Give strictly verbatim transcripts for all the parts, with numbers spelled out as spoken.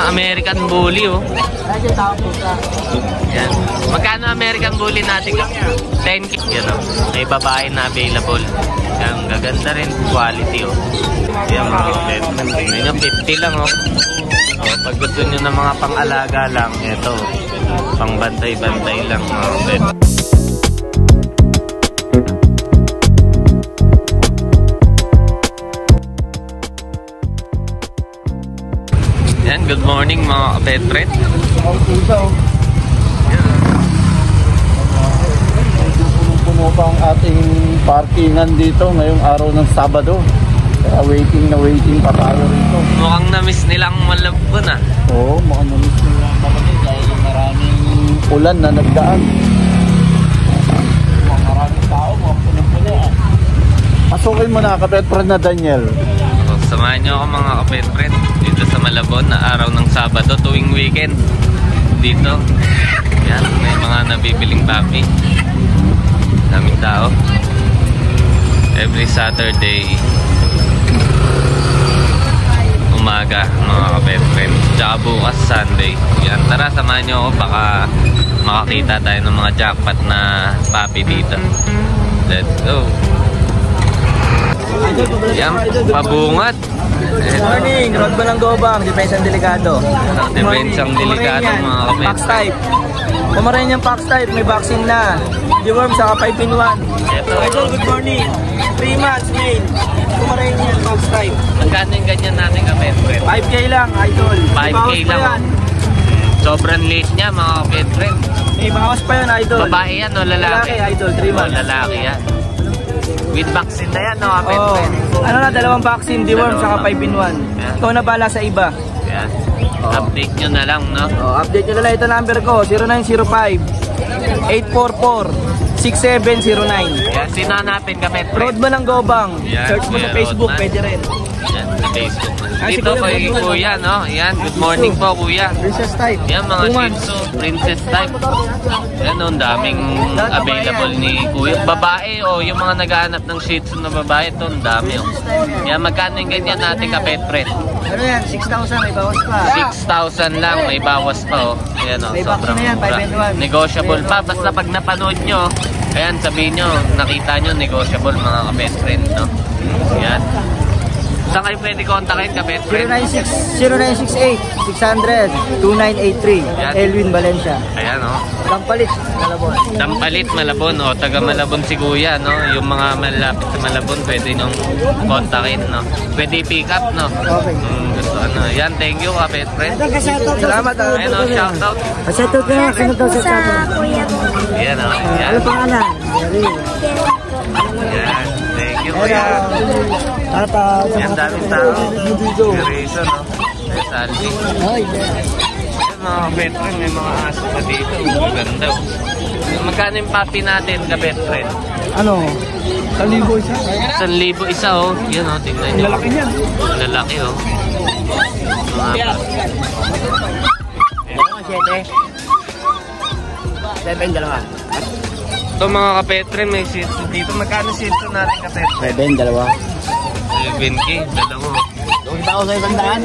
American Bully, oh. Yan. Magkano American Bully natin? ten K. Yan, oh. May babae na available. Yan, gaganda rin. Quality, oh. Yan, mga kapet. Tingnan nyo, fifty lang, oh. Oh, pag gusto nyo ng mga pang-alaga lang, ito. Pang-bantay-bantay lang, mga kapet. Yan, good morning mga kapet friend. Puno pa ang ating parkingan dito ngayong araw ng Sabado. Kaya waiting na waiting pa tayo rito. Mukhang na-miss nilang Malabon, ah. Oo, mukhang na-miss nilang Malabon dahil maraming ulan na nagdaan. Maraming tao, mukhang puno-puno, ah. Pasukin mo na kapet friend na Daniel. Samahan nyo ako mga kapet friend dito sa Malabon na araw ng Sabado tuwing weekend dito. Yan, may mga nabibiling papi. Daming tao. Every Saturday umaga mga kapet friend. Tsaka bukas Sunday. Yan, tara samahan nyo ako baka makakita tayo ng mga jackpot na papi dito. Let's go. Yan, pabungat. Good morning, Road Balang Gobang, Depensang Delikado. Depensang Delikado mga kapet. Pax type. Pomeranian Pax type, may vaccine na. Deworm sa five in one. Idol, good morning. three months male. Pomeranian Pax type. Magkano yung ganyan natin kapet? five K lang, Idol. five K lang. Sobrang late niya mga kapet friend. May bawas pa yan, Idol. Babae yan o lalaki? Lalaki, Idol, three months. O lalaki yan. With vaccine na yan, no, kapet oh, friend? Ano na, dalawang vaccine, deworm sa five in one. Yeah. Ikaw na bala sa iba. Yan. Oh. Update nyo na lang, no? Oh, update nyo na lang. Ito number ko, zero nine zero five, eight four four, six seven zero nine. Yan, sino hanapin kapet friend? Road Balang Gobang. Yan, Search mo sa Facebook, pwede rin. Yan, sa Facebook. Ah, dito si kay Kuya, Kuya, no? Yan, good morning po, Kuya. Princess type. Yan, mga Shih Tzu, Princess type. Yan, no, ang daming available ni Kuya. Babae, o, oh, yung mga naghahanap ng Shih Tzu na babae, ito, ang dami, oh. Yan, magkano yung ganyan natin kapet friend? Ano yan? six thousand, may bawas pa. six thousand lang, may bawas pa, oh. Ayan, oh, May sobrang vaccine na yan, five in one. negotiable pa, basta pag napanood nyo, ayan, sabihin nyo, nakita nyo, negotiable mga kapet friend, no? Ayan. Saan kayo pwede kontakin kapet friend? zero nine six eight, six hundred, two nine eight three. Elwin Valencia. Ayan, oh. Dampalit, Malabon. Dampalit, Malabon, o, taga Malabon si Kuya, no? Yung mga malapit sa Malabon, pwede nyong kontakin, no? Pwede pick up, no? Okay. Mm, gusto, ano. Yan, thank you, kapet friend. Salamat, ah. Ayan, oh, shout out. Shoutout ka, shoutout sa kuya mo. Ayan, oh. Yan. Ano pangalan? Yan, thank you, Kuya. Tata. Yan, daming tao. Inspiration, no? May salvi. Yan, mga kapet friend, may mga aso pa dito. Maganda, oh. Magkano yung papi natin, kapet friend? Ano? Kalibo isa? San libo isa, oh. Yan, oh, tingnan nyo. Lalaki niyan. Lalaki, oh. Mga Siyete. Seven, dalawa. ito mga kapetre, may Shih Tzu dito. Magkano Shih Tzu natin kapetre? Seven, dalawa. seven K, dalawa. Yung iba ko sa isang daan.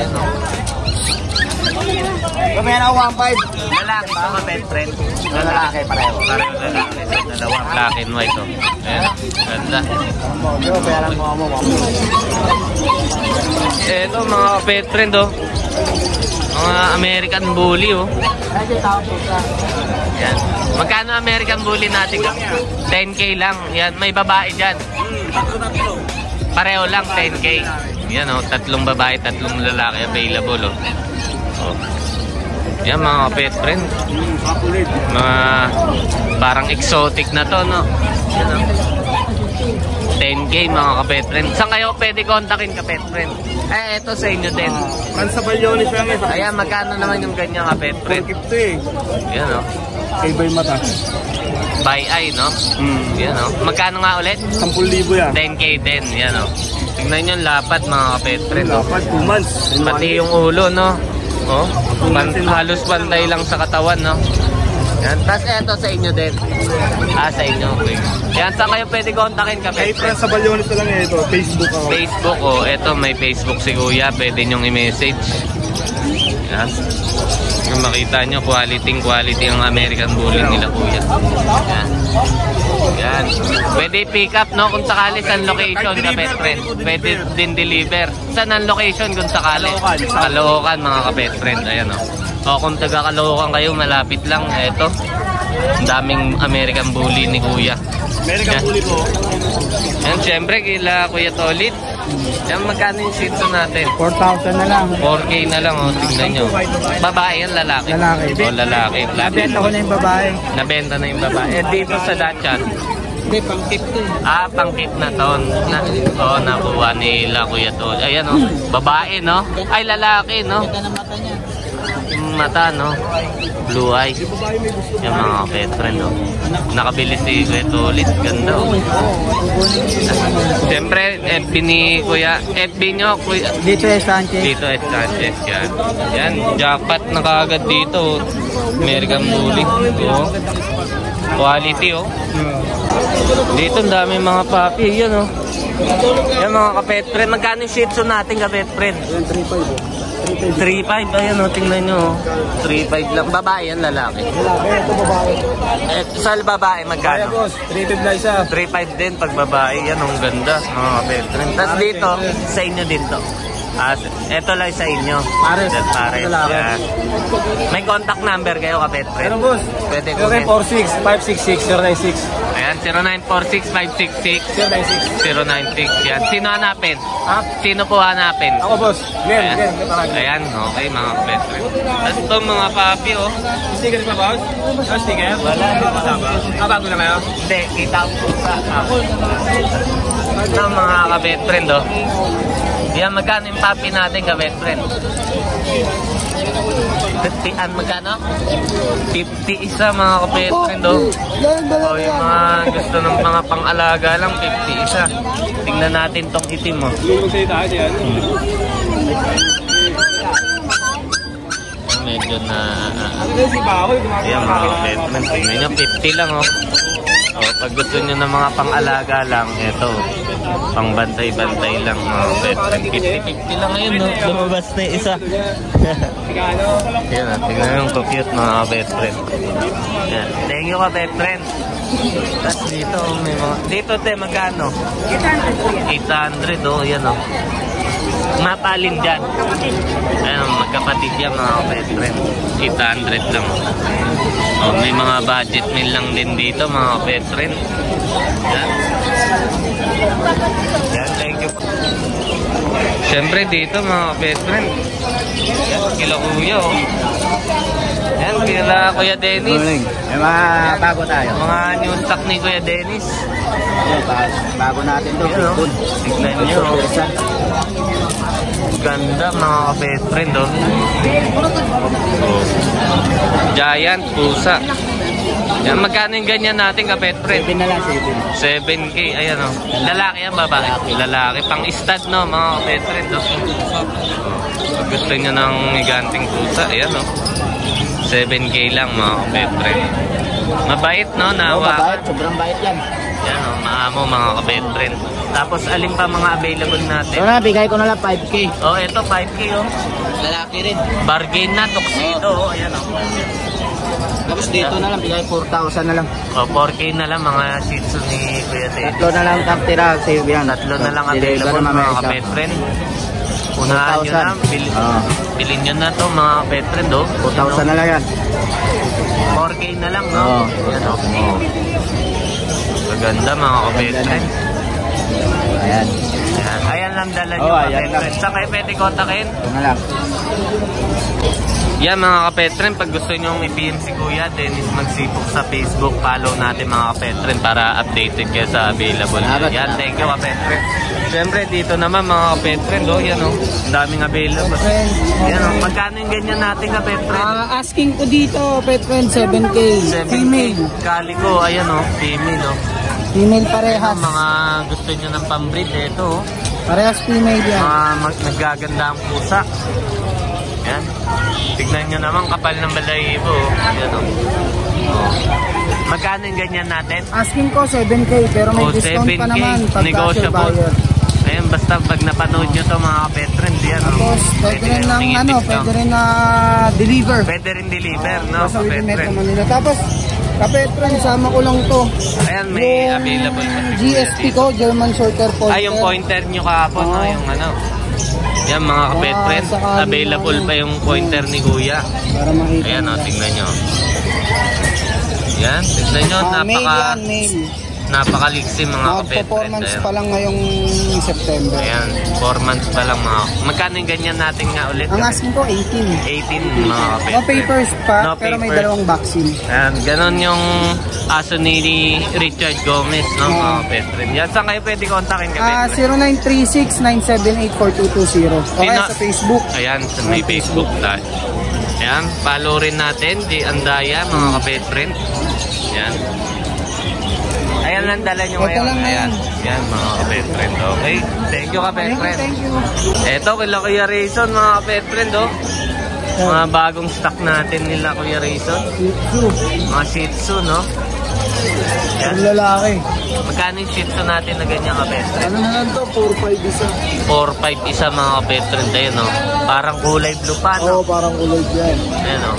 Kamaya na ako one five. Lalaki ito kapetre. Lalaki, pareho. Pareho lalaki. Dalawa, black and white, oh. Ayan, ganda. Ito mga kapetre, oh. Mga American Bully, oh. Yan. Magkano American Bully natin? ten K lang. Yan, may babae dyan. Pareho lang, ten K. Yan, oh, tatlong babae, tatlong lalaki available, oh. Oh. Yan, mga pet friend. Mga parang exotic na to, no? Yan, oh. ten K, mga kapet friend. Saan kayo pwede kontakin kapet friend? Eh, eto sa inyo din. Mansa Balyones lang eh. Ayan, magkano naman yung ganyan kapet friend? fifty. Yan, oh. Kay Bay Mata. By eye, no? Mm. Yan, oh. Magkano nga ulit? ten libo yan. ten K din, yan, oh. Tingnan nyo yung lapat, mga kapet friend, oh. Dapat two months. Pati yung ulo, no? Oh, pan halos pantay lang sa katawan, no? Yan, tapos eto sa inyo din. Ah, sa inyo, okay. Yan, saan kayo pwede kontakin ka? Kahit na sa Balyones na lang eh, ito, Facebook ako. Facebook, oh, eto may Facebook si Kuya, pwede nyong i-message. Yan. Kung makita nyo, quality quality ang American Bully nila kuya. Yan. Yan. Pwede pick up, no? Kung sakali saan location ka, best friend. Pwede din deliver. Saan ang location kung sakali? Caloocan, mga ka-best friend. Ayan, no? O kung taga Caloocan kayo, malapit lang. Ito. Ang daming American Bully ni kuya. American Bully po. Yan, syempre, kila Kuya Tolit. Yan, magkano yung Shih Tzu natin? four thousand na lang. four K na lang, oh. Tignan nyo. Babae yan, lalaki? Lalaki. O, lalaki. Nabenta ko na yung babae. Nabenta na yung babae. Eh, dito sa Dachan. Hindi, pang-tip to. Ah, pang-kit na to. Na, oh, nakuha nila Kuya Tolit. Ayan, oh. Babae, no? Ay, lalaki, no? Ganda ng mata niya. Yung mata, no? Blue eyes. Yung mga pet friend, oh. Nakabili si Kuya Tolit. Ganda, oh. Siyempre, F B ni Kuya. F B nyo, Kuya. Dito eh, Sanchez. Dito es Sanchez, yan. Yan, jackpot na kaagad dito. American Bully. Oh. Quality, oh. Dito, ang dami mga papi. Yan, oh. Yan, mga ka-pet friend. Magkano yung Shih Tzu natin, ka-pet friend? three five oh. three five, ayan, oh. Tingnan nyo, oh. three five lang. Babae yan, lalaki. Lalaki, ito babae. Eh, sa babae, magkano? three five na isa. three five din pag babae. Yan, ang ganda. Mga ka-pet friend. Tapos dito, sa inyo dito. Ah, eto lang sa inyo. Pares. Yan, pares. Lalaki. Yan. May contact number kayo, ka-pet friend? Ano, boss? Pwede ko. zero four six, five six six, zero nine six. Ayan, zero nine four six, five six six, zero nine six. zero nine six. Yan. Sino hanapin? Ha? Sino po hanapin? Ako, boss. Glenn, Ayan. Glenn. Glenn. Ayan, okay mga kapet friend. Tapos ito mga papi, oh. Sticker pa, boss? Ah, sticker? Wala, hindi pa ba? Ah, bago na kayo? Hindi, kita ko po sa ako. Ito mga kapet friend, oh. Yan, magkano yung papi natin kapet friend? fifty, an magkano? fifty isa mga kapet friend, oh. O yung mga gusto ng mga pang-alaga lang, fifty isa. Tingnan natin tong itim, oh. Lulong sa'yo tayo yan. Medyo na... Si Bahoy, gumagawa. Ayan mga kapet friend, tingnan nyo, fifty lang, oh. O, pag gusto nyo ng mga pang-alaga lang, eto, pang-bantay-bantay lang mga kapet friend. fifty fifty lang ngayon, no? Lumabas na yung isa. Ayan, ah, tingnan nyo yung cute mga kapet friend. Ayan, thank you kapet friend. Tapos dito, may mga... Dito, te, magkano? eight hundred, oh, yan, oh. Mapalin dyan. Ayan, magkapatid yan mga kapet friend. eight hundred lang. Oh, may mga budget meal lang din dito mga kapet friend. Yan. Yan, thank you. Siyempre dito mga kapet friend. Yan, kila kuya, oh. Yan, kila Kuya Dennis. May mga bago tayo. Mga new stock ni Kuya Dennis. Bago natin to. Yan, oh. Tignan nyo, oh. Ganda mga kapet friend, oh. Oh. Giant pusa. Yan, magkano yung ganyan natin kapet friend? seven na lang, seven K, ayan, oh. Lalaki yan, babae? Lalaki. Pang stud, no, mga kapet friend, oh. Oh. Pag gusto nyo ng giganting pusa, ayan, oh. seven K lang mga kapet friend. Mabait, no? Nawa. mabait, sobrang bait yan. Yan, oh, maamo mga kapet friend. Tapos alin pa mga available natin? So na, bigay ko na lang five K. Oh, ito five K, oh. Lalaki rin. Bargain na, tuxedo, oh. Ayan, oh. Tapos dito na lang, bigay four thousand na lang. Oh, four K na lang mga Shih Tzu ni Kuya Dennis. Tatlo na lang taptira, save yan. Tatlo na lang available mga kapet friend. Unahan nyo na, bil oh. bilhin nyo na to mga kapet friend, oh. four thousand na lang yan. four K na lang, no? Oo. Ayan, oh. Oh. Maganda mga kapet friend. Ayan. Ayan, ayan lang dala nyo Oh, mga ayan kapet lang. friend. Saan kayo pwede kontakin? Ito na lang. Yan mga kapetren, pag gusto nyo i-P M si Kuya Dennis Magsipok sa Facebook, follow natin mga kapetren para updated kayo sa available. Salamat, Yan, salamat. thank you kapetren. Siyempre dito naman mga kapetren, oh, yan oh, ang daming available. Yan oh, magkano yung ganyan natin kapetren? Ah, asking ko dito, pet friend, seven K. seven K. Female. Calico, ayan oh, female oh. Female Ayan, parehas. mga gusto nyo ng pambreed, ito oh. Parehas female yan. Mga mag naggaganda ang pusa. Yan. Tignan nyo naman, kapal ng balahibo. Oh. Yan o. Oh. Magkano yung ganyan natin? Asking ko seven K, pero may Oh, discount seven pa K. naman pag Negotiable. buyer. Ayan, yan. Basta pag napanood nyo to mga kapet friend, yan o. Tapos, pwede rin ng ano, pwede rin na deliver. Pwede rin deliver, no? Basta Kapet within Metro friend. Manila. Tapos, kapet friend, sama ko lang to. Ayan, may Yung available pa si G S P ko, German Shorter Pointer. Ah, yung pointer nyo kahapon, no? Oo. Yung ano. Yan mga kapet Ah, friend. sakali Available na- pa yung pointer ni Kuya. Para makita. Ayan o, nila. tingnan nyo. Yan, tignan nyo. Ah, mail Napaka, yan, mail. napakaliksi mga kapet friend. Mag-performance Ayan. pa lang ngayong September. Ayan, four months pa lang mga. Magkano yung ganyan natin nga ulit? Ang asking ko, eighteen. eighteen mga kapet No friend. papers pa, No pero may papers. dalawang vaccine. Ayan, ganon yung aso ni Richard Gomez, no, mga kapet friend. Yan, saan kayo pwede kontakin kapet Ah, friend? zero nine three six nine seven eight four two two zero. O kaya Sino- sa Facebook. Ayan, sa may Facebook tayo. Ayan, follow rin natin, di Andaya, mga kapet friend. Ayan. Ayan lang dala nyo Ito ngayon. lang Ayan. ngayon. Ayan, mga kapet friend. Okay, thank you kapet Thank you, friend. thank you. Eto, kila Kuya Rayson, mga kapet friend, oh. Mga bagong stock natin nila Kuya Rayson. Mga Shih Tzu, no? Ang Ayan. lalaki. Magkano yung Shih Tzu natin na ganyan kapet friend? Ano na lang to? four five isa. four five isa mga kapet friend. Ayun, no? Parang kulay blue pa, Oo, no? parang kulay yan. Ayan, no?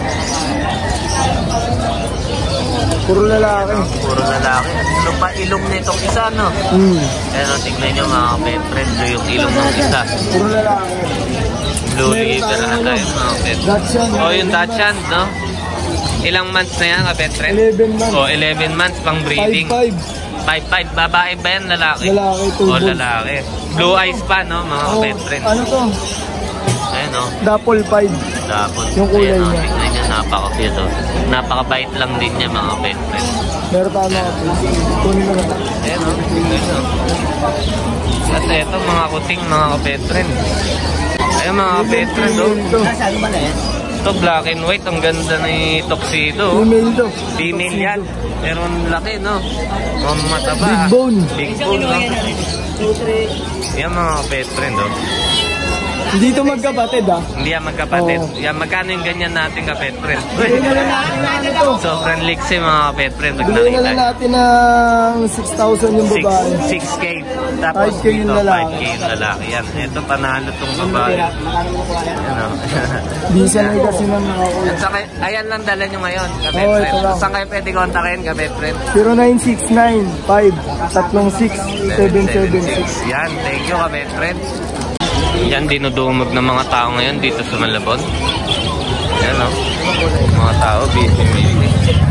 Puro lalaki. Puro lalaki. Ano pa ilong nitong isa, no? Hmm. Ayan, no? Tignan nyo mga kapet friend. Blue yung ilong ng isa. Puro lalaki. Blue liver na tayo mga kapet. That's yan. Oh, yung Dachshund, no? Ilang months na yan kapet friend? eleven months. Oh, eleven months pang breeding. five five. five five. Babae ba yan? Lalaki? Lalaki, two Oh, bulls. lalaki. Blue eyes pa, no? Mga Oh, kapet friend. ano to? Ayan, no? Double five. Tapos, Yung kulay ayan, no? niya. Tignan nyo, napaka-cute, oh. Napaka-bite lang din niya, mga kapet friend. Meron pa ano? Kunin mo na. Ayan, no? Tignan nyo. At eto, mga kuting, mga kapet friend. Ayan, mga kapet friend, oh. Nasaan ba na yan? Ito, black and white. Ang ganda ni Tuxedo, oh. Female to. Female yan. Pero ang laki, no? Mga mataba. Big bone. Big bone, no? Yan mga pet friend, oh. Hindi to magkapatid ah. Hindi yan magkapatid. Oo. Yan, magkano yung ganyan natin ka pet friend? Bigyan na lang natin na ano to. Sobrang liksi mga pet friend. Pag Bigyan na lang nakita. natin ng six thousand yung babae. six K. Tapos five K yung dito, lalaki. five K yung lalaki. Yan. Ito, panalo tong babae. Yan, oh. Bisa na kasi nang nakakuha. At saka, ayan lang dala nyo ngayon, ka pet Oo, friend. ito lang. Saan kayo pwede kontakin, ka pet friend? zero nine six nine five three six seven seven six. Yan, thank you ka, best friend. Yan, dinudumog ng mga tao ngayon dito sa Malabon. Yan, o. Mga tao, busy, busy.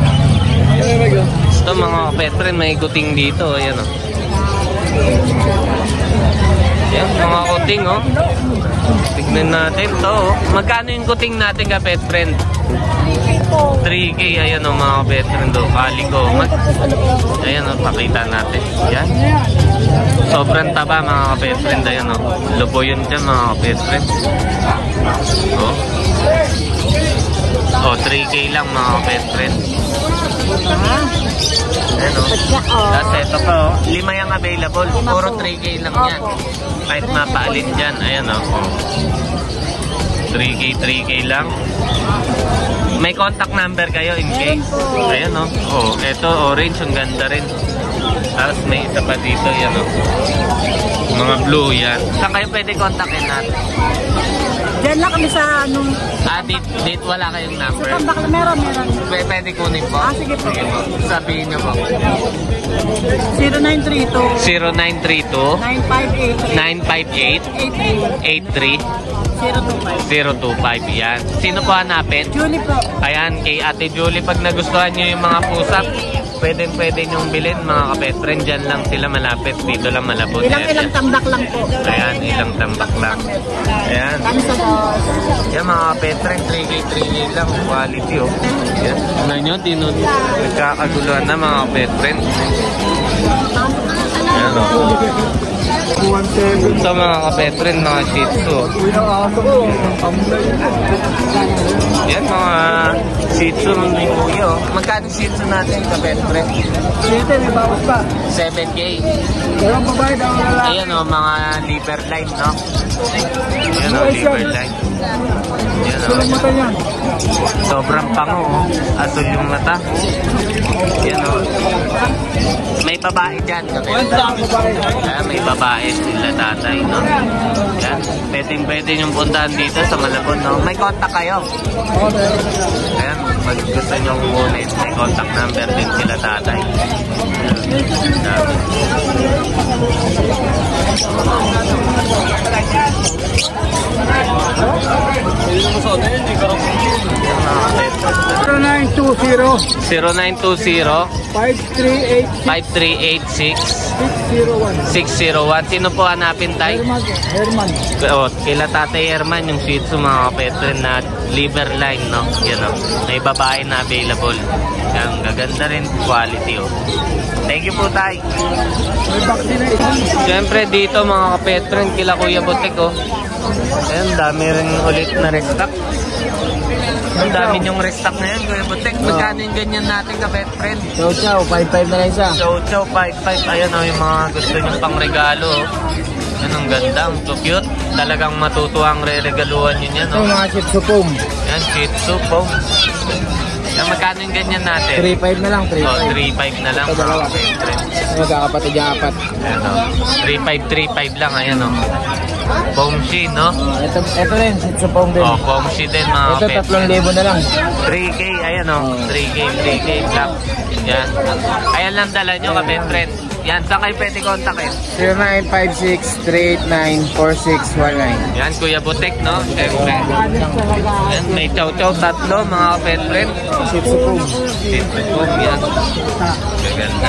Ito, mga pet friend, may kuting dito. Ayan, o. Yan, mga kuting, o. Tignan natin to, o. Magkano yung kuting natin ka, pet friend? three K, ayan o, mga pet friend, o. Kaliko. Mag ayan, o, pakita natin. Yan. Sobrang taba, mga kapet friend. Ayan, o. Lubo yun dyan, mga kapet friend. O. O, three K lang, mga kapet friend. Ayan, o. Tapos ito pa, o. Lima yung available. Puro three K lang yan. Kahit mapaalin dyan. Ayan, o. O. three K, three K lang. May contact number kayo in case. Ayan, o. O, ito, orange. Ang ganda rin. Tapos may isa pa dito, yan, o. Mga blue, yan. Saan kayo pwede kontakin natin? Diyan lang kami sa anong... Ah, date, date wala kayong number. Sa tambak, meron, meron. P- pwede kunin po. Ah, sige po. Sabihin niyo po. zero nine three two zero nine three two nine five eight three nine five eight eight three eight three zero two five. zero two five. Yan. Sino po hanapin? Julie po. Ayan, kay Ate Julie, pag nagustuhan nyo yung mga pusap, pwede pwede nyong bilhin, mga kapet friend. Dyan lang sila malapit. Dito lang Malabon. Ilang ilang tambak lang po. Ayan, ilang tambak lang. Ayan. Kami sa boss. Yan, mga kapet friend, three K, three K lang. Quality, oh. Yan. Ano nyo, tinun nagkakaguluhan na, mga kapet friend. Ayan, oh. one seven. Ito, mga kapet friend, mga Shih Tzu. Uy, ang aso ko. Ang Yan mga Shih Tzu ni Kuya. Oh. Magkano Shih Tzu natin ka best friend? Dito, may bawas pa. seven K. Pero ang babae daw na lang. Ayan o, oh, mga liver line, no? Ayan o, oh, liver line. Ayan o. Sulong mata niyan. Sobrang pango, oh. Asul yung mata. Ayan o. May babae dyan. Ayan, may babae sila tatay, no? Ayan. Pwede-pwede yung puntahan dito sa Malabon, no? May contact kayo. Ayan, pag gusto nyo kukunin, may contact number din sila tatay. Ayan. zero nine two zero, zero nine two zero, five three eight, five three eight six, six zero one. six zero one. Sino po hanapin tayo? Herman. Herman. O, kila Tatay Herman, yung Shih Tzu mga kapetren na liver line, no? Yan o. May babae na available. Yan, gaganda rin quality, oh. Thank you po, Tay. May vaccination. Siyempre dito mga kapetren, kila Kuya Butik, oh. Ayan, dami rin ulit na restock. Ang dami yung restock na yan, Kuya Butik. Magkano yung ganyan natin kapetren? Chow chow, five five na lang isa. Chow chow, five five. Ayan o, yung mga gusto nyo pang regalo. Yan, ang ganda, ang so cute. Talagang matutuwa ang re-regaluhan nyo yan. Ito Oh. mga Shih Tzu foam. Yan, Shih Tzu foam. Yan, magkano yung ganyan natin? three five na lang, three Oh, five. three five na lang. Ito, dalawa. Mga kapetren. Magkakapatid yung apat. Ayan o, three five, three five lang. Ayan o. Foam Shi, no? Ito, ito rin, Shih Tzu foam din. Oh, Foam Shi din mga Ito, kapetren. tatlong libo na lang. three K, ayan o. three K, three K black. Yan. Ayan lang dala nyo, kapetren. Yan, saan kayo pwede kontakin? zero nine five six, three eight nine, four six one nine. Yan, Kuya Butik, no? Siyempre. Yan, may chow-chow tatlo, mga kapetren. Shih Tzu foam. Siyempre po, yan. Gaganda.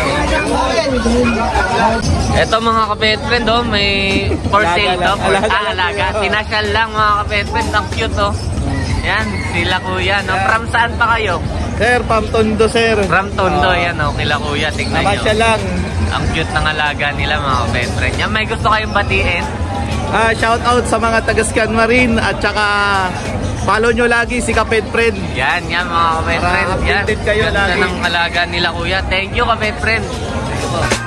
Ito mga kapetren, do, may for sale to. For ah, alaga. Sinasal lang, mga kapetren. Ang cute, oh. Yan, sila kuya, no? From saan pa kayo? Sir, Pamtondo, sir. From Tondo, yan, no? Kila kuya, tingnan nyo. Namasya lang. Ang cute ng alaga nila, mga kapetren. Yan, may gusto kayong batiin? Ah, shout out sa mga taga Scan Marine at saka follow nyo lagi si Kapet Friend. Yan, yan, mga kapetren. Para Yan, updated kayo ganda lagi. ng alaga nila kuya. Thank you, kapetren.